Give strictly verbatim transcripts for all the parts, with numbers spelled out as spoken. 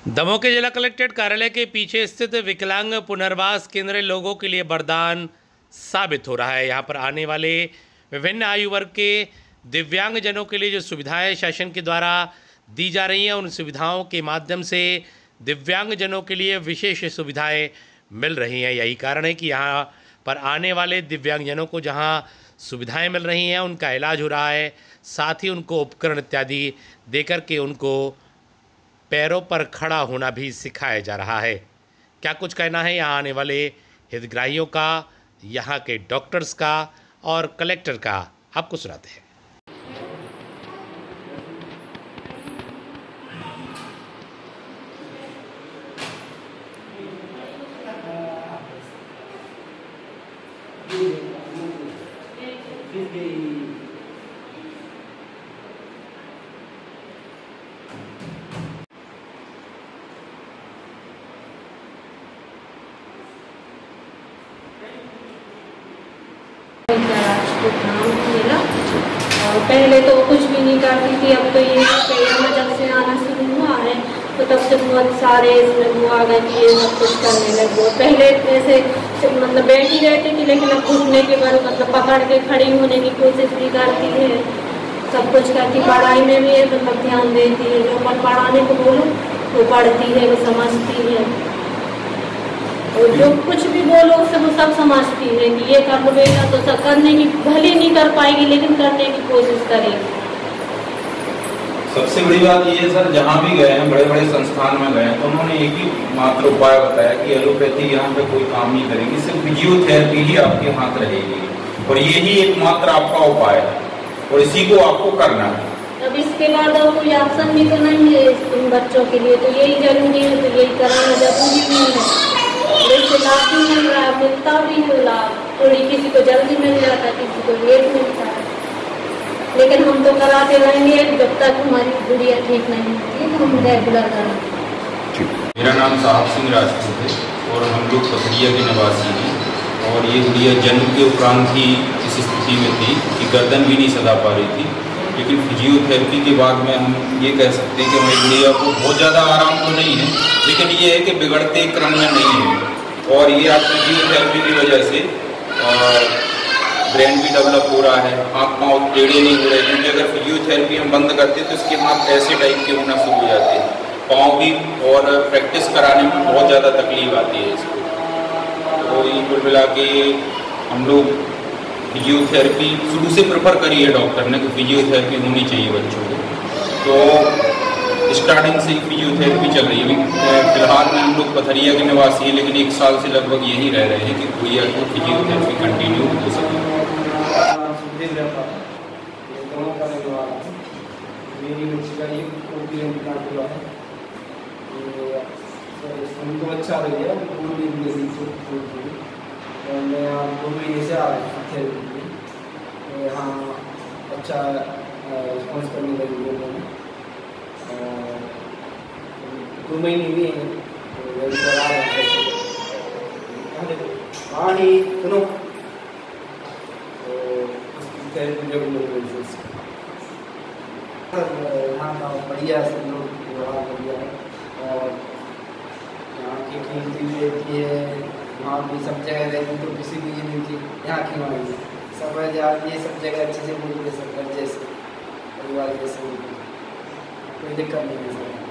दमोह के जिला कलेक्ट्रेट कार्यालय के पीछे स्थित विकलांग पुनर्वास केंद्र लोगों के लिए वरदान साबित हो रहा है। यहाँ पर आने वाले विभिन्न आयु वर्ग के दिव्यांगजनों के लिए जो सुविधाएं शासन के द्वारा दी जा रही हैं, उन सुविधाओं के माध्यम से दिव्यांगजनों के लिए विशेष सुविधाएं मिल रही हैं। यही कारण है कि यहाँ पर आने वाले दिव्यांगजनों को जहाँ सुविधाएं मिल रही हैं, उनका इलाज हो रहा है, साथ ही उनको उपकरण इत्यादि देकर के उनको पैरों पर खड़ा होना भी सिखाया जा रहा है। क्या कुछ कहना है यहाँ आने वाले हितग्राहियों का, यहाँ के डॉक्टर्स का और कलेक्टर का, आपको सुनाते हैं। मिला और पहले तो कुछ भी नहीं करती थी। अब तो ये पेड़ में जब से आना शुरू हुआ है तो तब से बहुत सारे इसमें वो आ गए कि ये सब कुछ करने लगे। पहले ऐसे मतलब बैठी रहती थी, लेकिन अब घुटने के बाद मतलब पकड़ के खड़ी होने की कोशिश भी करती है, सब कुछ करती। पढ़ाई में भी मतलब ध्यान देती है, जो अपन पढ़ाने को बोलो वो पढ़ती है, वो समझती है, और जो कुछ भी बोलो उससे वो सब समझती है कि ये कर लो बेटा, तो सब करने की, भले नहीं कर पाएगी लेकिन करने की कोशिश करेगी। सबसे बड़ी बात ये है सर, जहाँ भी गए हैं, बड़े बड़े संस्थान में गए हैं, तो उन्होंने एक ही मात्र उपाय बताया कि एलोपैथी यहाँ पे कोई काम नहीं करेगी, सिर्फ फिजियोथेरेपी ही आपके हाथ रहेगी, और यही एकमात्र आपका उपाय है और इसी को आपको करना है। अब इसके बाद और कोई ऑप्शन भी तो नहीं है इन बच्चों के लिए, तो यही जरूरी है, तो यही कराना जरूरी भी है। वैसे लाभ भी मिल रहा है, मिलता भी है लाभ, थोड़ी किसी को जल्दी मिल जाता है, किसी को लेट मिलता है, लेकिन हम तो कराते रहेंगे जब तक हमारी गुड़िया ठीक नहीं होती है, तो हम रेगुलर करेंगे। मेरा नाम साहब सिंह राजपूत है और हम लोग पथरिया के निवासी हैं, और ये गुड़िया जन्म के उपरांत ही इस स्थिति में थी कि गर्दन भी नहीं सदा पा रही थी, लेकिन फिजियोथेरेपी के बाद में हम ये कह सकते हैं कि हमारी गुड़िया को बहुत ज़्यादा आराम तो नहीं है, लेकिन ये है कि बिगड़ते क्रम में नहीं है, और ये आज फिजियोथेरेपी की वजह से ब्रेन भी डेवलप हो रहा है, हाथ पाँव टेढ़े नहीं हो रहे, क्योंकि अगर फिजियोथेरेपी हम बंद करते तो इसके हाथ ऐसे टाइप के होना शुरू हो जाते हैं, पाँव भी, और प्रैक्टिस कराने में बहुत ज़्यादा तकलीफ आती है इसको। तो ये कुल मिला के हम लोग फिजियोथेरेपी शुरू से प्रेफर करी है डॉक्टर ने कि फिजियोथेरेपी होनी चाहिए बच्चों को, तो स्टार्टिंग से ही फिजियोथेरेपी चल रही है। फिलहाल में हम लोग पथरिया के निवासी हैं, लेकिन एक साल से लगभग यहीं रह रहे हैं कि गुड़िया को फिजियोथेरेपी कंटिन्यू हो सके। मेरी बच्ची का ये ओपीएम कार्ड हुआ है, उनको अच्छा लग गया, पूरी मैं दो महीने से आ रहा थे यहाँ, अच्छा रिस्पॉन्स करने लगी लोगों, दो महीने भी आ रहे हैं। हाँ नहीं सुनो, यहाँ का बढ़िया सब लोग व्यवहार बढ़िया है, और यहाँ की कीमती भी रहती है, वहाँ भी सब जगह रहती, तो किसी भी नहीं की यहाँ क्यों आएंगे, सब ये सब जगह अच्छे से बोल के सब घर जैसे परिवार जैसे, कोई दिक्कत नहीं है सर।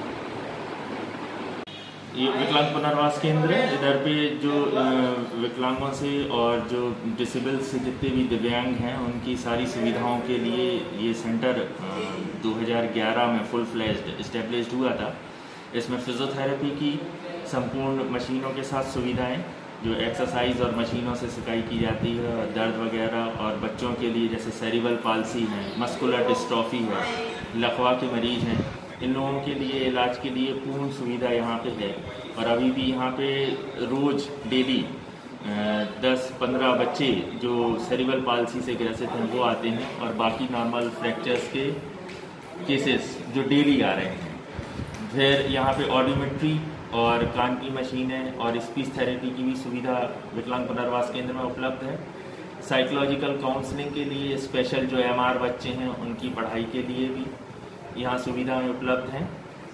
ये विकलांग पुनर्वास केंद्र है। इधर पे जो विकलांगों से और जो डिसेबल से जितने भी दिव्यांग हैं, उनकी सारी सुविधाओं के लिए ये सेंटर दो हज़ार ग्यारह में फुल फ्लैश्ड इस्टेब्लिश्ड हुआ था। इसमें फिजियोथेरेपी की संपूर्ण मशीनों के साथ सुविधाएं, जो एक्सरसाइज और मशीनों से सिखाई की जाती है, दर्द वगैरह, और बच्चों के लिए जैसे सेरिब्रल पाल्सी है, मस्कुलर डिस्ट्रॉफी है, लकवा के मरीज हैं, इन लोगों के लिए इलाज के लिए पूर्ण सुविधा यहाँ पे है। और अभी भी यहाँ पे रोज़ डेली दस पंद्रह बच्चे जो सेरिब्रल पाल्सी से ग्रसित हैं वो आते हैं, और बाकी नॉर्मल फ्रैक्चर्स के केसेस जो डेली आ रहे हैं। फिर यहाँ पे ऑडियोमेट्री और कान की मशीनें और स्पीच थेरेपी की भी सुविधा विकलांग पुनर्वास केंद्र में उपलब्ध है। साइकोलॉजिकल काउंसलिंग के लिए स्पेशल जो एम आर बच्चे हैं उनकी पढ़ाई के लिए भी यहाँ सुविधाएं उपलब्ध हैं।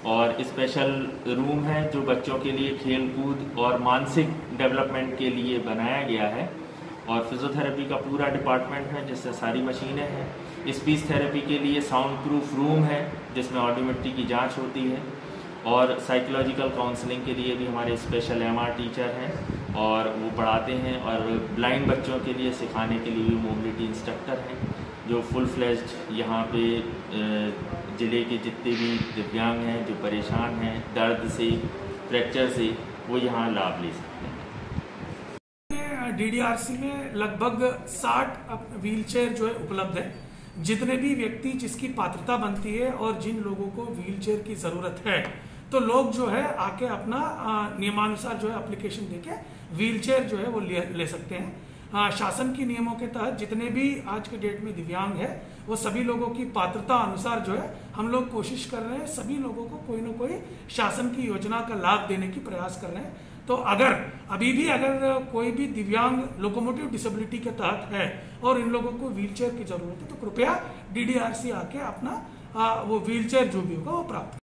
और स्पेशल रूम है जो बच्चों के लिए खेल कूद और मानसिक डेवलपमेंट के लिए बनाया गया है। और फिजियोथेरेपी का पूरा डिपार्टमेंट है जिससे सारी मशीनें हैं। स्पीच थेरेपी के लिए साउंड प्रूफ रूम है जिसमें ऑडियोमेट्री की जांच होती है। और साइकोलॉजिकल काउंसलिंग के लिए भी हमारे स्पेशल एमआर टीचर हैं और वो पढ़ाते हैं। और ब्लाइंड बच्चों के लिए सिखाने के लिए भी मोबिलिटी इंस्ट्रक्टर हैं जो फुल फ्लेज्ड यहाँ पे ज़िले के जितने भी दिव्यांग हैं जो परेशान हैं दर्द से, फ्रैक्चर से, वो यहाँ लाभ ले सकते हैं। डीडीआरसी में लगभग साठ व्हीलचेयर जो है उपलब्ध है। जितने भी व्यक्ति जिसकी पात्रता बनती है और जिन लोगों को व्हीलचेयर की ज़रूरत है तो लोग जो है आके अपना नियमानुसार जो है एप्लीकेशन देके व्हीलचेयर जो है वो ले, ले सकते हैं। आ, शासन की नियमों के तहत जितने भी आज के डेट में दिव्यांग है वो सभी लोगों की पात्रता अनुसार जो है हम लोग कोशिश कर रहे हैं सभी लोगों को कोई ना कोई शासन की योजना का लाभ देने की प्रयास कर रहे हैं। तो अगर अभी भी अगर कोई भी दिव्यांग लोकोमोटिव डिसेबिलिटी के तहत है और इन लोगों को व्हीलचेयर की जरूरत है तो कृपया डीडीआरसी आके अपना आ, वो व्हीलचेयर जो भी होगा वो प्राप्त